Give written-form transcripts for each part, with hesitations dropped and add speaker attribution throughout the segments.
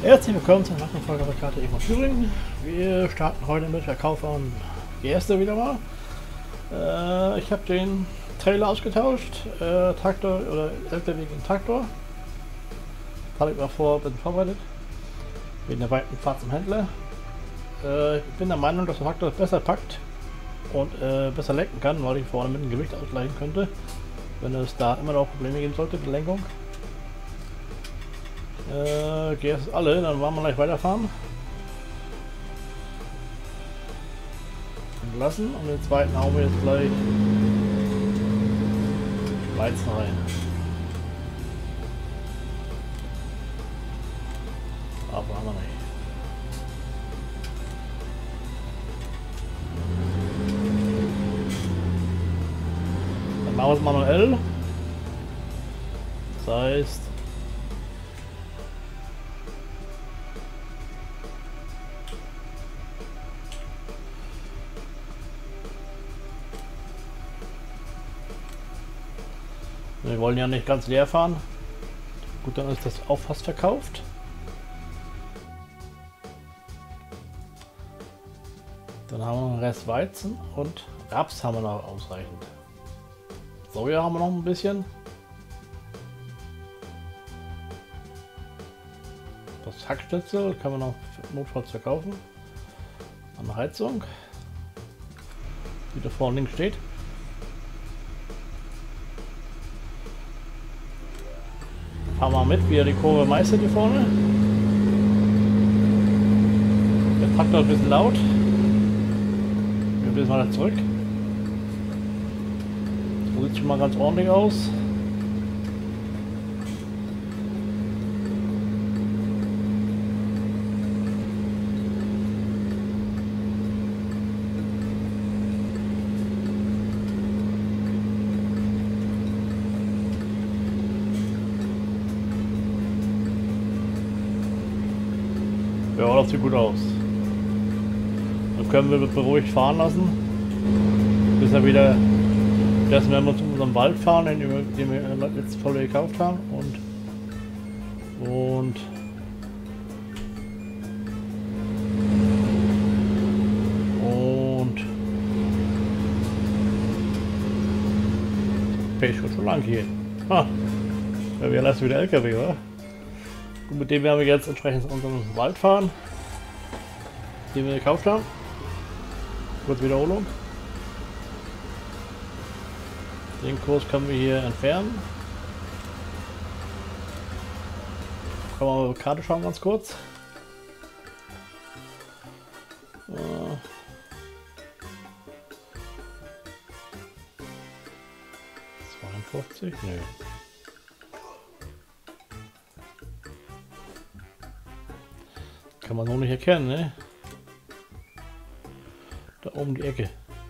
Speaker 1: Herzlich willkommen zur neuen Folge der Karte Evo Thüringen. Wir starten heute mit der Kauf von Gerste wieder mal. Ich habe den Trailer ausgetauscht, Traktor oder LKW gegen Traktor. Habe ich mal bin vorbereitet. Wegen der weiten Fahrt zum Händler. Ich bin der Meinung, dass der Traktor besser packt und besser lenken kann, weil ich vorne mit dem Gewicht ausgleichen könnte, wenn es da immer noch Probleme geben sollte mit der Lenkung. Jetzt alle, dann wollen wir gleich weiterfahren. Und lassen und den zweiten hauen wir jetzt gleich Weizen rein. Aber haben wir nicht. Dann machen wir es manuell. Das heißt, wir wollen ja nicht ganz leer fahren. Gut, dann ist das auch fast verkauft. Dann haben wir noch einen Rest Weizen und Raps haben wir noch ausreichend. Soja haben wir noch ein bisschen. Das Hackschnitzel können wir noch notfalls verkaufen. Eine Heizung, die da vorne links steht. Fahren wir mit, wie er die Kurve meistert hier vorne. Der Traktor ist ein bisschen laut. Wir müssen mal zurück. So sieht schon mal ganz ordentlich aus. Ja, das sieht gut aus. Dann können wir beruhigt fahren lassen, bis wir wieder, das werden wir zu unserem Wald fahren, den wir letzte Folge gekauft haben und Pech schon lang hier. Ha, wir lassen wieder LKW, oder? Und mit dem werden wir jetzt entsprechend in unseren Wald fahren, den wir gekauft haben. Kurz Wiederholung. Den Kurs können wir hier entfernen. Können wir mal auf die Karte schauen ganz kurz. 52? Nee. Kann man noch nicht erkennen, ne? Da oben die Ecke.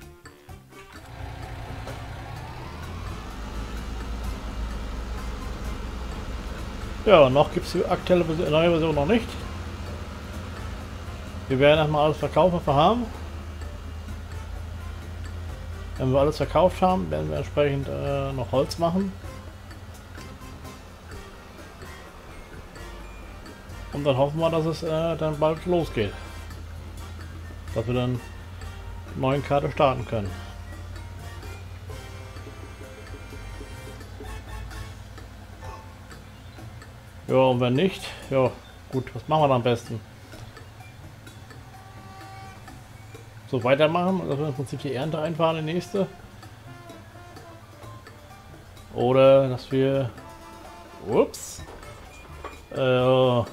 Speaker 1: Ja, noch gibt es die aktuelle neue Version noch nicht. Wir werden erstmal alles verkaufen, was wir haben. Wenn wir alles verkauft haben, werden wir entsprechend noch Holz machen. Und dann hoffen wir, dass es dann bald losgeht. Dass wir dann die neuen Karte starten können. Ja, und wenn nicht, ja gut, was machen wir dann am besten? So weitermachen, dass wir im Prinzip die Ernte einfahren, die nächste. Oder dass wir... Ups! Dass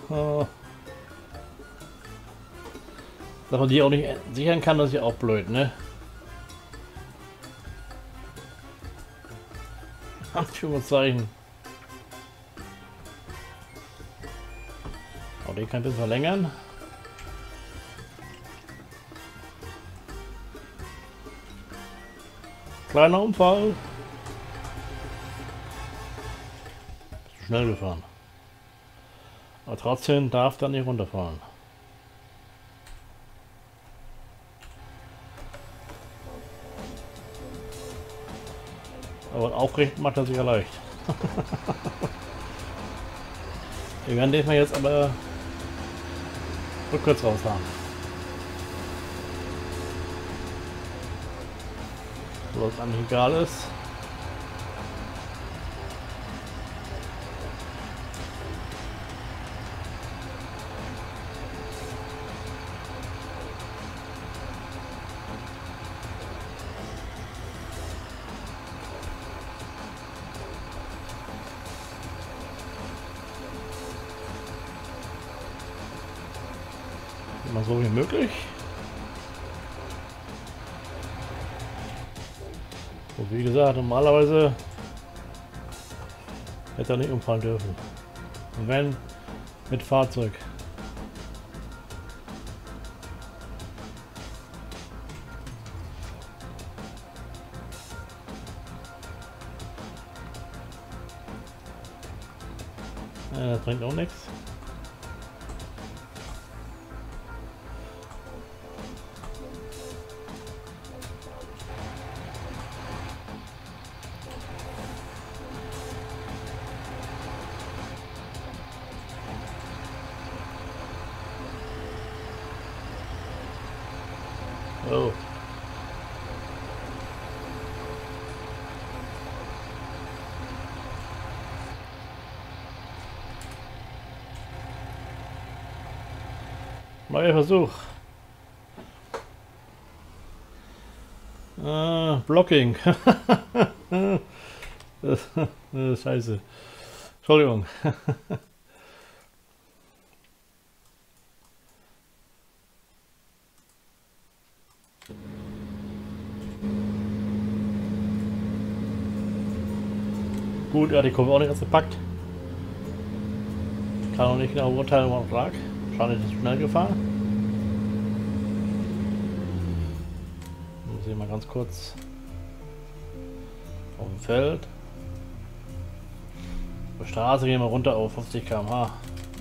Speaker 1: man die auch nicht sichern kann, das ist ja auch blöd, ne? Anführungszeichen. Oh, den kann ich ein bisschen verlängern. Kleiner Unfall. Zu schnell gefahren. Aber trotzdem darf er nicht runterfahren. Aber aufrecht macht er sich ja leicht. Wir werden diesmal jetzt aber Rückwärts rausfahren. So, was eigentlich egal ist. Immer so wie möglich. Und wie gesagt, normalerweise hätte er nicht umfahren dürfen. Und wenn, mit Fahrzeug. Das bringt auch nichts. Oh. Neuer Versuch. Blocking. Das ist scheiße. Entschuldigung. Gut, ja, die Kurve auch nicht ganz gepackt. Kann auch nicht genau urteilen, woran es lag. Wahrscheinlich ist es schnell gefahren. Wir sehen mal ganz kurz auf dem Feld. Auf der Straße gehen wir runter auf 50 km/h.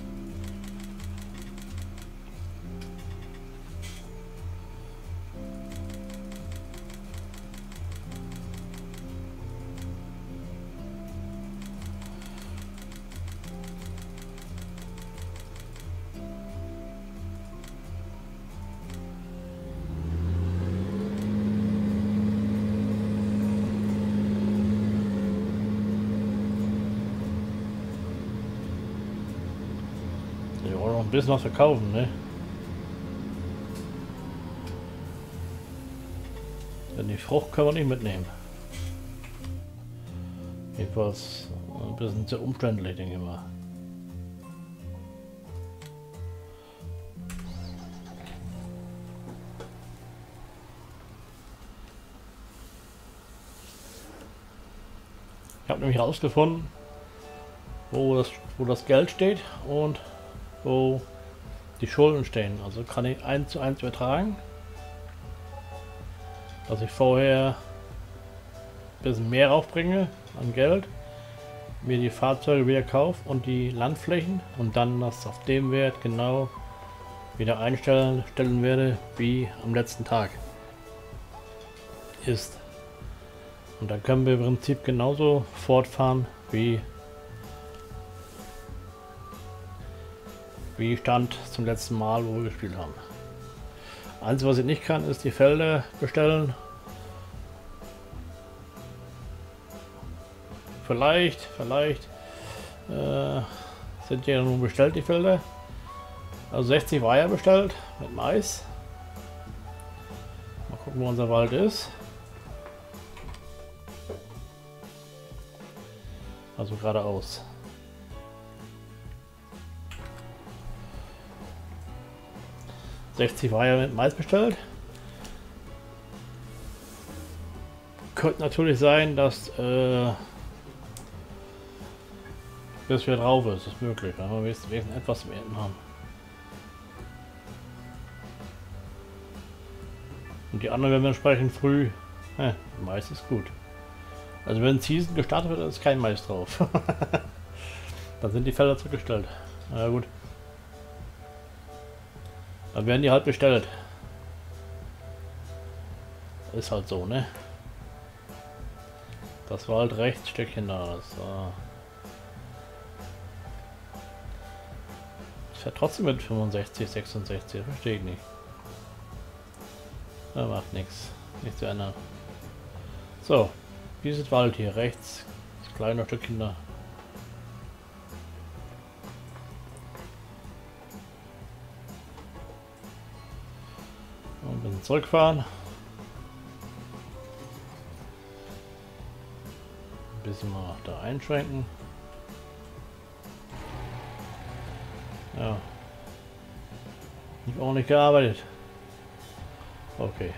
Speaker 1: Wir wollen noch ein bisschen was verkaufen, ne? Denn die Frucht können wir nicht mitnehmen. Jedenfalls ein bisschen zu umständlich, denke ich mal. Ich habe nämlich herausgefunden, wo das Geld steht und wo die Schulden stehen. Also kann ich 1:1 übertragen, dass ich vorher ein bisschen mehr aufbringe an Geld, mir die Fahrzeuge wieder kaufe und die Landflächen und dann das auf dem Wert genau wieder stellen werde, wie am letzten Tag ist. Und dann können wir im Prinzip genauso fortfahren wie stand zum letzten Mal, wo wir gespielt haben. Einzige, was ich nicht kann, ist die Felder bestellen. Vielleicht sind die ja nun bestellt, die Felder. Also 60 war ja bestellt mit Mais. Mal gucken, wo unser Wald ist. Also geradeaus. War ja mit Mais bestellt. Könnte natürlich sein, dass das wieder drauf ist. Das ist möglich, wenn wir wenigstens etwas zum Ernten haben. Und die anderen werden wir entsprechend früh. Mais ist gut. Also wenn Season gestartet wird, ist kein Mais drauf. Dann sind die Felder zurückgestellt. Na gut. Dann werden die halt bestellt. Ist halt so, ne? Das war halt rechts Stückchen da. Das fährt trotzdem mit 65, 66, verstehe ich nicht. Da macht nichts. Nichts zu ändern. So, dieses Wald hier rechts. Das kleine Stückchen da. Und ein bisschen zurückfahren. Ein bisschen mal da einschränken. Ja. Nicht ordentlich gearbeitet. Okay.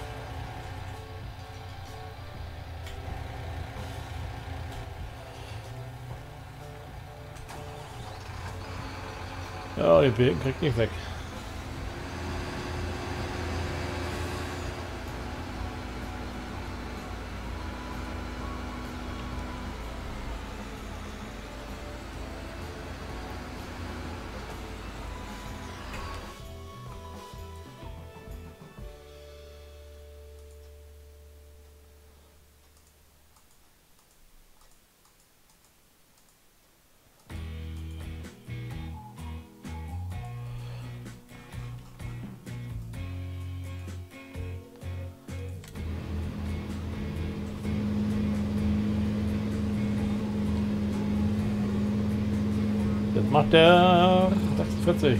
Speaker 1: Ja, die Birken kriegt nicht weg. Jetzt macht der 46.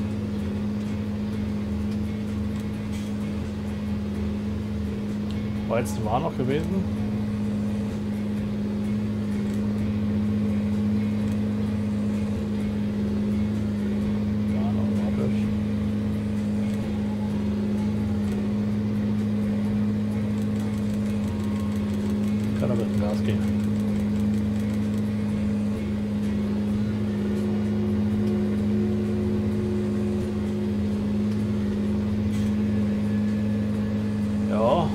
Speaker 1: Weizen war noch gewesen. War noch automatisch. Kann aber mit Gas gehen. Ja.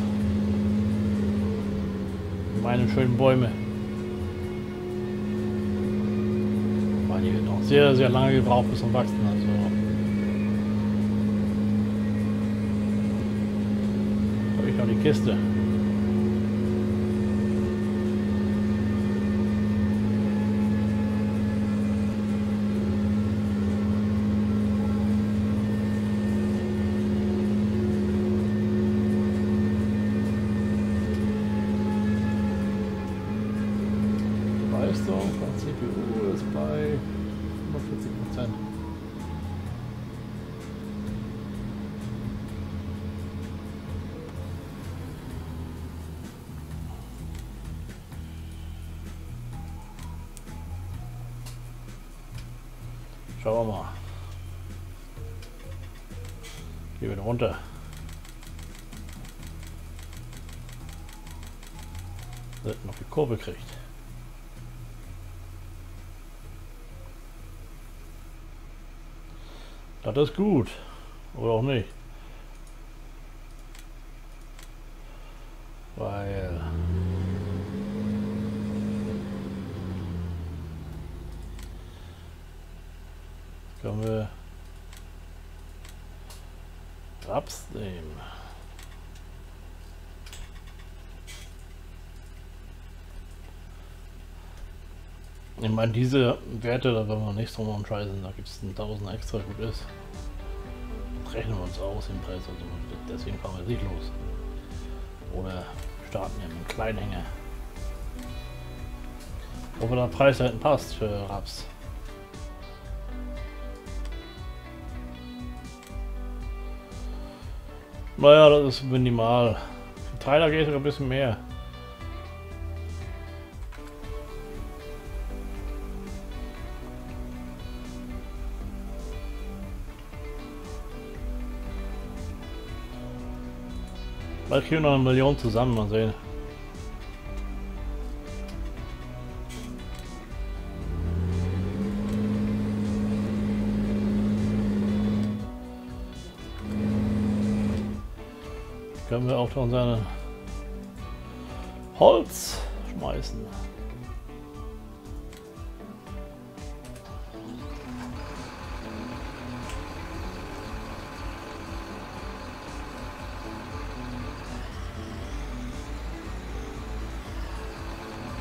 Speaker 1: Meine schönen Bäume. Weil die noch sehr, sehr lange gebraucht bis zum Wachsen. Also habe ich noch die Kiste. Leistung von CPU ist bei 45%. Schauen wir mal. Gehen wir runter. Wird noch die Kurve kriegt. Das ist gut. Oder auch nicht. Weil können wir Raps nehmen. Ich meine, diese Werte, da werden wir nicht drum umscheißen, da gibt es 1000 extra, gut ist. Rechnen wir uns aus im Preis, also deswegen fahren wir nicht los. Oder starten wir mit einem Kleinhänger. Ob der Preis halt passt für Raps. Naja, das ist minimal. Für Trailer geht sogar ein bisschen mehr. Vielleicht kriegen wir noch 1 Million zusammen, mal sehen. Können wir auch noch seine Holz schmeißen.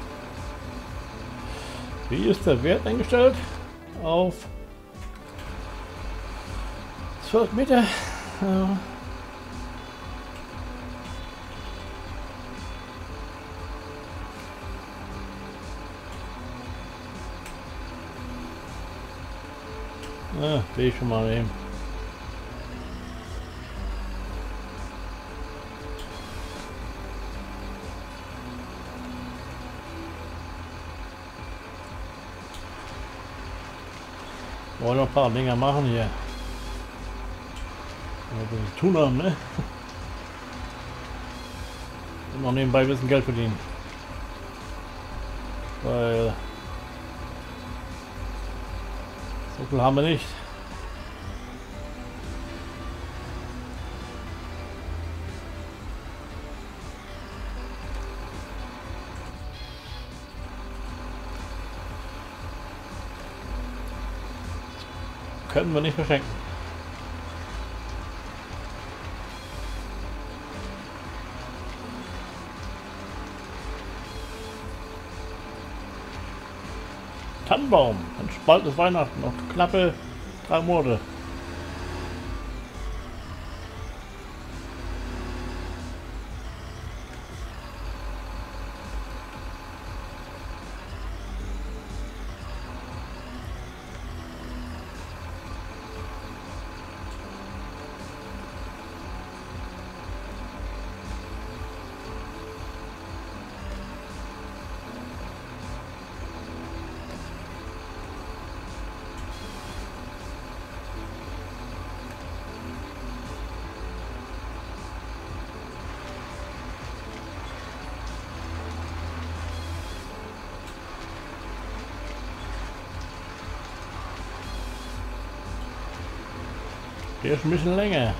Speaker 1: Wie ist der Wert eingestellt? Auf 12 Meter. Ja. Ja, will ich schon mal nehmen. Wollen noch ein paar Dinger machen hier. Was tun haben, ne? Und noch nebenbei ein bisschen Geld verdienen. Weil so viel haben wir nicht. Können wir nicht verschenken. Tannenbaum, bald ist Weihnachten, noch knappe 3 Monate. Der ist ein bisschen länger.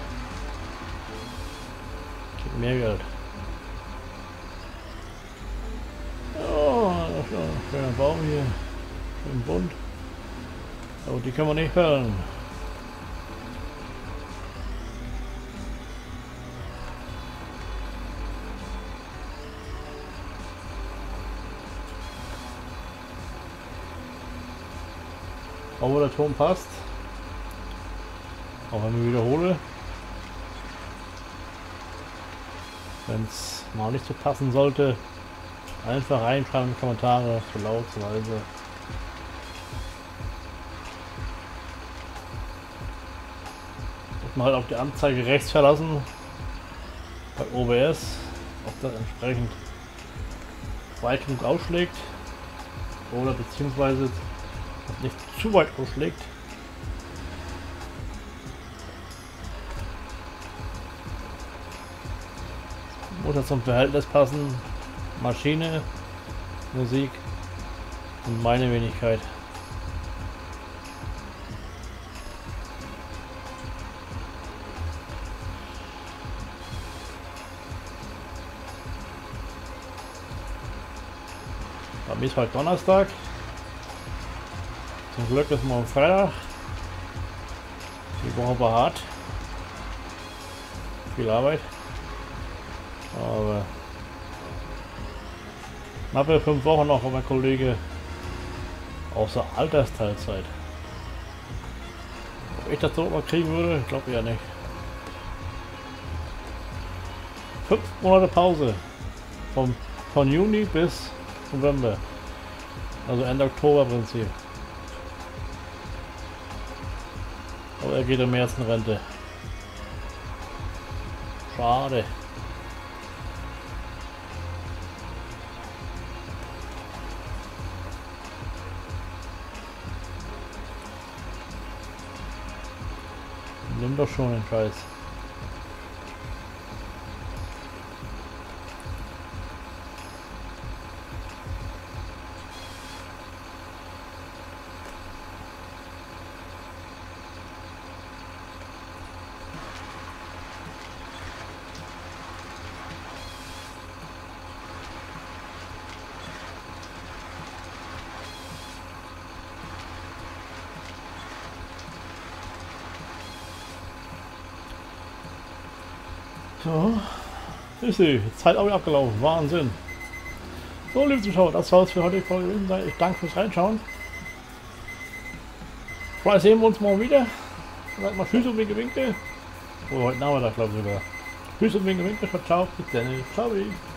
Speaker 1: Gibt mehr Geld. Oh, das ist ein schöner Baum hier. Schön bunt. Aber die kann man nicht fällen. Aber der Ton passt. Auch wenn ich wiederhole. Wenn es mal nicht so passen sollte, einfach reinschreiben in die Kommentare, zu laut, zu leise. Muss man halt auf die Anzeige rechts verlassen bei OBS, ob das entsprechend weit genug ausschlägt oder beziehungsweise nicht zu weit ausschlägt. Muss das zum Verhältnis passen, Maschine, Musik und meine Wenigkeit. Bei mir ist heute Donnerstag. Zum Glück ist morgen Freitag. Die Woche war hart. Viel Arbeit. Aber knappe 5 Wochen noch von mein Kollege außer Altersteilzeit. Ob ich das so mal kriegen würde, ich glaube ja nicht. 5 Monate Pause. Von Juni bis November. Also Ende Oktober im Prinzip. Aber er geht im März in Rente. Schade. Nimm doch schon den Scheiß. So, ich sehe, Zeit auch wieder abgelaufen, Wahnsinn. So, liebe Zuschauer, das soll es für heute die Folge gewesen sein. Ich danke fürs Reinschauen. Vielleicht sehen wir uns morgen wieder. Sag mal Tschüss und Winke Winke. Oder heute Nachmittag, glaube ich sogar. Tschüss und Winke Winke. Ciao, bis dann. Ciao.